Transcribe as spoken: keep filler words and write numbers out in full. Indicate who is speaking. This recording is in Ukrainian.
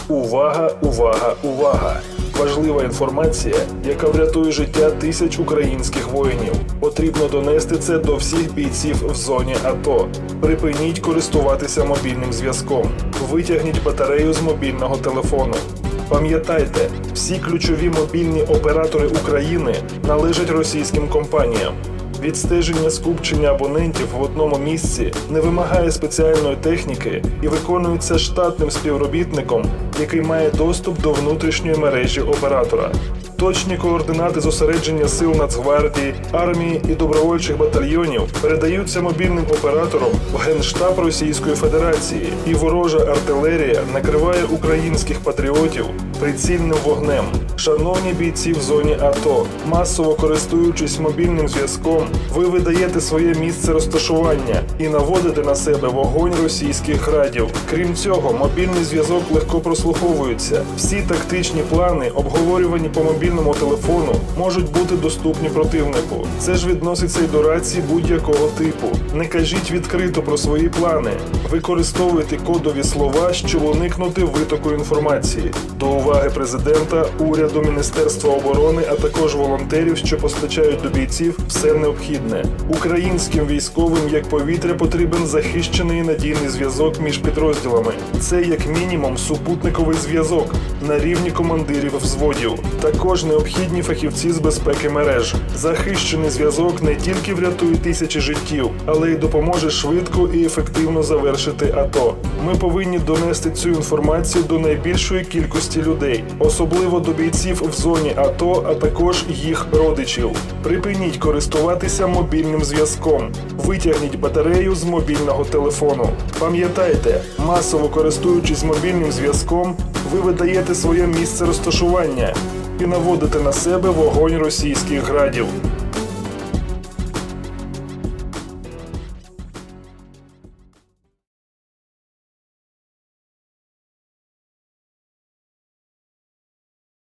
Speaker 1: Увага, увага, увага! Важлива інформація, яка врятує життя тисяч українських воїнів. Потрібно донести це до всіх бійців в зоні АТО. Припиніть користуватися мобільним зв'язком. Витягніть батарею з мобільного телефону. Пам'ятайте, всі ключові мобільні оператори України належать російським компаніям. Відстеження скупчення абонентів в одному місці не вимагає спеціальної техніки і виконується штатним співробітником, який має доступ до внутрішньої мережі оператора. Точні координати зосередження сил Нацгвардії, армії і добровольчих батальйонів передаються мобільним операторам в Генштаб Російської Федерації, і ворожа артилерія накриває українських патріотів прицільним вогнем. Шановні бійці в зоні АТО, масово користуючись мобільним зв'язком, ви видаєте своє місце розташування і наводите на себе вогонь російських градів. Крім цього, мобільний зв'язок легко прослуховується. Всі тактичні плани, обговорювані по мобільному телефону, можуть бути доступні противнику. Це ж відноситься й до рацій будь-якого типу. Не кажіть відкрито про свої плани. Використовуйте кодові слова, щоб уникнути витоку інформації. До уваги президента, уряду, Міністерства оборони, а також волонтерів, що постачають до бійців все необхідне. Українським військовим, як повітря, потрібен захищений і надійний зв'язок між підрозділами. Це, як мінімум, супутниковий зв'язок на рівні командирів взводів. Також необхідні фахівці з безпеки мереж. Захищений зв'язок не тільки врятує тисячі життів, але й допоможе швидко і ефективно завершити АТО. Ми повинні донести цю інформацію до найбільшої кількості людей, особливо до бійців в зоні АТО, а також їх родичів. Припиніть користуватися мобільним зв'язком. Витягніть батарею з мобільного телефону. Пам'ятайте, масово користуючись мобільним зв'язком, ви видаєте своє місце розташування і наводите на себе вогонь російських градів.